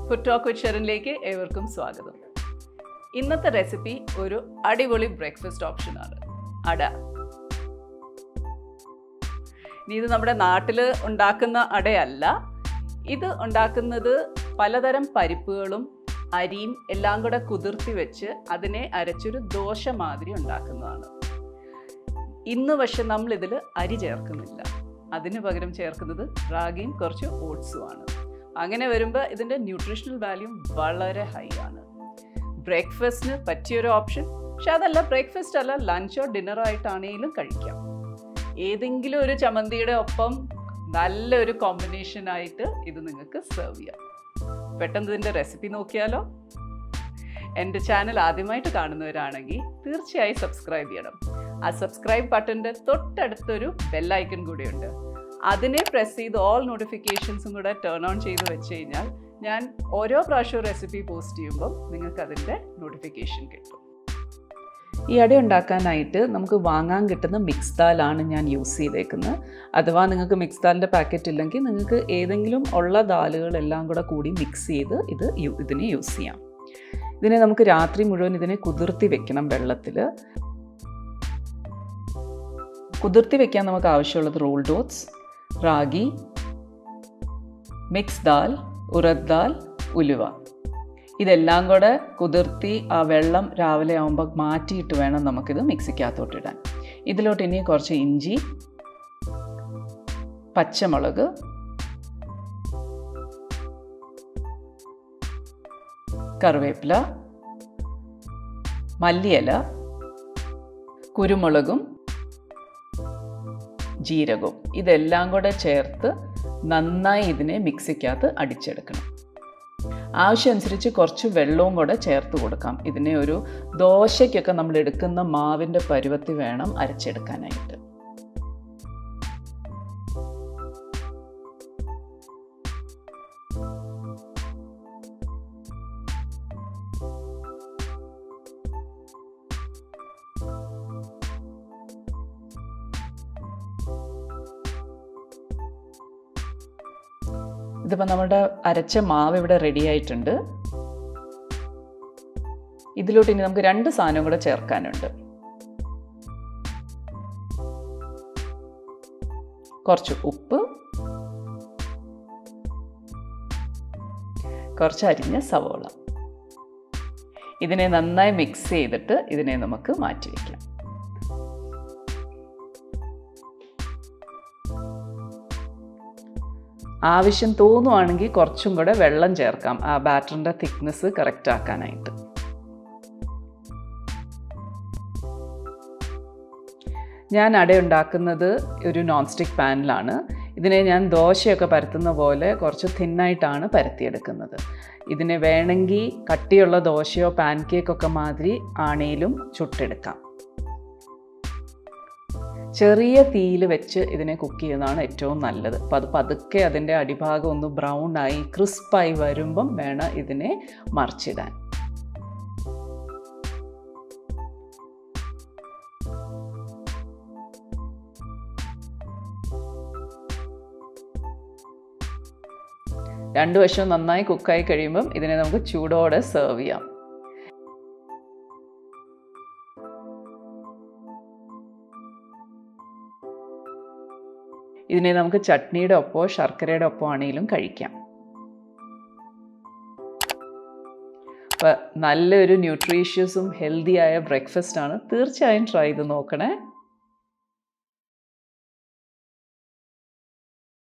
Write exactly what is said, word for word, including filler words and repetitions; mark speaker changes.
Speaker 1: Food talk with ഷെറിനിലേക്ക് ഏവർക്കും സ്വാഗതം. ഇന്നത്തെ റെസിപ്പി ഒരു അടിപൊളി ബ്രേക്ക്ഫാസ്റ്റ് ഓപ്ഷനാണ്, അട. ഇനി ഇത് നമ്മുടെ നാട്ടിൽ ഉണ്ടാക്കുന്ന അടയല്ല. ഇത് ഉണ്ടാക്കുന്നത് പലതരം പരിപ്പുകളും അരിയും എല്ലാം കൂടെ കുതിർത്തി വെച്ച് അതിനെ അരച്ചൊരു ദോശ മാതിരി ഉണ്ടാക്കുന്നതാണ്. ഇന്ന് പക്ഷെ നമ്മളിതിൽ അരി ചേർക്കുന്നില്ല. അതിന് പകരം ചേർക്കുന്നത് റാഗിയും കുറച്ച് ഓട്സുമാണ്. അങ്ങനെ വരുമ്പോൾ ഇതിൻ്റെ ന്യൂട്രീഷണൽ വാല്യൂ വളരെ ഹൈ ആണ്. ബ്രേക്ക്ഫാസ്റ്റിന് പറ്റിയൊരു ഓപ്ഷൻ. പക്ഷെ അതല്ല, ബ്രേക്ക്ഫാസ്റ്റ് അല്ല, ലഞ്ചോ ഡിന്നറോ ആയിട്ടാണെങ്കിലും കഴിക്കാം. ഏതെങ്കിലും ഒരു ചമ്മന്തിയുടെ ഒപ്പം നല്ലൊരു കോമ്പിനേഷനായിട്ട് ഇത് നിങ്ങൾക്ക് സെർവ് ചെയ്യാം. പെട്ടെന്ന് ഇതിൻ്റെ റെസിപ്പി നോക്കിയാലോ? എൻ്റെ ചാനൽ ആദ്യമായിട്ട് കാണുന്നവരാണെങ്കിൽ തീർച്ചയായും സബ്സ്ക്രൈബ് ചെയ്യണം. ആ സബ്സ്ക്രൈബ് ബട്ടൻ്റെ തൊട്ടടുത്തൊരു ബെല്ലൈക്കൺ കൂടിയുണ്ട്. അതിനെ പ്രസ് ചെയ്ത് ഓൾ നോട്ടിഫിക്കേഷൻസും കൂടെ ടേൺ ഓൺ ചെയ്ത് വെച്ച് കഴിഞ്ഞാൽ ഞാൻ ഓരോ പ്രാവശ്യവും റെസിപ്പി പോസ്റ്റ് ചെയ്യുമ്പം നിങ്ങൾക്ക് അതിൻ്റെ നോട്ടിഫിക്കേഷൻ കിട്ടും. ഈ അട ഉണ്ടാക്കാനായിട്ട് നമുക്ക് വാങ്ങാൻ കിട്ടുന്ന മിക്സ് ദാലാണ് ഞാൻ യൂസ് ചെയ്തേക്കുന്നത്. അഥവാ നിങ്ങൾക്ക് മിക്സ് ദാലിൻ്റെ പാക്കറ്റ് ഇല്ലെങ്കിൽ നിങ്ങൾക്ക് ഏതെങ്കിലും ഉള്ള ദാലുകളെല്ലാം കൂടെ കൂടി മിക്സ് ചെയ്ത് ഇത് ഇതിനെ യൂസ് ചെയ്യാം. ഇതിനെ നമുക്ക് രാത്രി മുഴുവൻ ഇതിനെ കുതിർത്തി വെക്കണം വെള്ളത്തിൽ. കുതിർത്തി വെക്കാൻ നമുക്ക് ആവശ്യമുള്ളത് റോൾഡ് ഓട്സ്, റാഗി, മിക്സ് ദാൽ, ഉറദ് ദാൽ, ഉലുവ. ഇതെല്ലാം കൂടെ കുതിർത്തി ആ വെള്ളം രാവിലെ ആകുമ്പോൾ മാറ്റിയിട്ട് വേണം നമുക്കിത് മിക്സിക്കകത്തോട്ടിടാൻ. ഇതിലോട്ട് ഇനി കുറച്ച് ഇഞ്ചി, പച്ചമുളക്, കറിവേപ്പില, മല്ലിയില, കുരുമുളകും ജീരകവും ഇതെല്ലാം കൂടെ ചേർത്ത് നന്നായി ഇതിനെ മിക്സിക്കകത്ത് അടിച്ചെടുക്കണം. ആവശ്യമനുസരിച്ച് കുറച്ച് വെള്ളവും കൂടെ ചേർത്ത് കൊടുക്കാം. ഇതിനെ ഒരു ദോശയ്ക്കൊക്കെ നമ്മൾ എടുക്കുന്ന മാവിൻ്റെ പരുവത്തിൽ വേണം അരച്ചെടുക്കാനായിട്ട്. ഇതിപ്പോൾ നമ്മുടെ അരച്ച മാവ് ഇവിടെ റെഡി ആയിട്ടുണ്ട്. ഇതിലോട്ട് ഇനി നമുക്ക് രണ്ട് സാധനവും കൂടെ ചേർക്കാനുണ്ട്. കുറച്ച് ഉപ്പ്, കുറച്ച് അരിഞ്ഞ സവോള. ഇതിനെ നന്നായി മിക്സ് ചെയ്തിട്ട് ഇതിനെ നമുക്ക് മാറ്റി വയ്ക്കാം. ആവശ്യം തോന്നുവാണെങ്കിൽ കുറച്ചും കൂടെ വെള്ളം ചേർക്കാം, ആ ബാറ്ററിൻ്റെ തിക്നെസ് കറക്റ്റ് ആക്കാനായിട്ട്. ഞാൻ അട ഉണ്ടാക്കുന്നത് ഒരു നോൺ സ്റ്റിക്ക് പാനിലാണ്. ഇതിനെ ഞാൻ ദോശയൊക്കെ പരത്തുന്ന പോലെ കുറച്ച് തിന്നായിട്ടാണ് പരത്തിയെടുക്കുന്നത്. ഇതിനെ വേണമെങ്കിൽ കട്ടിയുള്ള ദോശയോ പാൻ കേക്കൊക്കെ മാതിരി ആണേലും ചുട്ടെടുക്കാം. ചെറിയ തീയിൽ വെച്ച് ഇതിനെ കുക്ക് ചെയ്യുന്നതാണ് ഏറ്റവും നല്ലത്. അപ്പോൾ അത് പതുക്കെ അതിൻ്റെ അടിഭാഗം ഒന്ന് ബ്രൗൺ ആയി ക്രിസ്പായി വരുമ്പം വേണം ഇതിനെ മറിച്ചിടാൻ. രണ്ടു വശവും നന്നായി കുക്കായി കഴിയുമ്പം ഇതിനെ നമുക്ക് ചൂടോടെ സെർവ് ചെയ്യാം. ഇതിനെ നമുക്ക് ചട്നിയുടെ ഒപ്പമോ ശർക്കരയുടെ ഒപ്പമോ ആണെങ്കിലും കഴിക്കാം. അപ്പം നല്ലൊരു ന്യൂട്രീഷ്യസും ഹെൽത്തിയായ ബ്രേക്ക്ഫാസ്റ്റാണ്. തീർച്ചയായും ട്രൈ ചെയ്ത് നോക്കണേ.